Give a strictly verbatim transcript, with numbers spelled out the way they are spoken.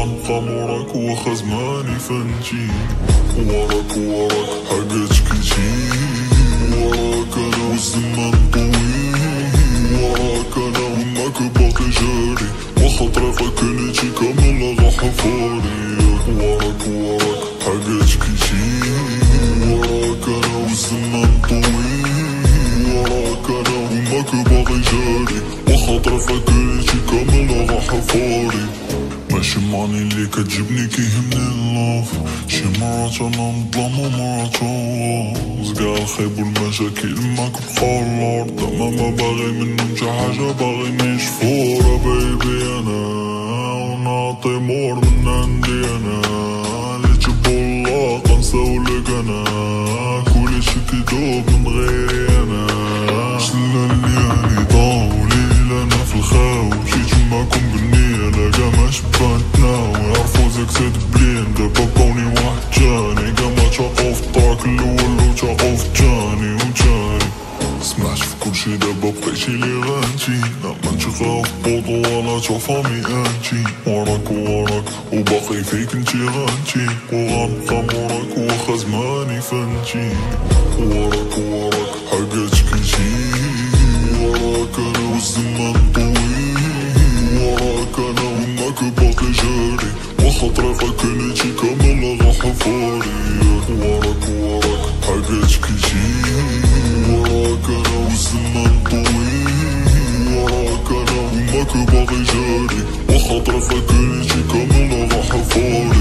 وغنبقى موراك واخا زماني فهمتي. وراك وراك حاجات كتير، وراك انا والزمان طويل، وراك انا وماك باقي جاري، واخا طريقك كليتي كامل غا حفاري. وراك وراك حاجات كتير، وراك انا والزمان طويل، وراك انا وماك باقي جاري، واخا طريقك كليتي كامل غا حفاري. ماشي ماني اللي كتجبني كيهمني اللاف، شي مرات انا نظلم ومرات نغوص، كاع الخيب والمشاكل معاك بقاو الارض، زعما ما باغي منهم شي حاجة باغي نشفورا بيبي انا، ونعطي مور من عندي انا، اللي تجيبو الله غنساولك انا، كلشي كيدوب من غيري انا، شلا الليالي طاولي انا في الخاو، مشيت معاكم بالنية لا كاع ما شبانتنا، ويعرفو زاك سيد بلين دابا بقاوني واحد تاني، كاع ما تاقو في الطراك الاول و تاقو في التاني وتاني. سمعت في كلشي دابا بقيتي لي غانتي، لا مانتي غا في بوطو ولا تا فامي انتي، وراك وراك وباقي فيك انتي غانتي، وغنبقى موراك واخا زماني فهمتي. وراك وراك حاجات كتير، وراك انا والزمان طويل، وراك انا وماك باقي جاري، واخا طريقك كليتي كامل غا حفاري. وراك وراك حاجات كتير، وراك انا والزمان طويل، وراك انا وماك باقي جاري، واخا طريقك كليتي كامل غا حفاري.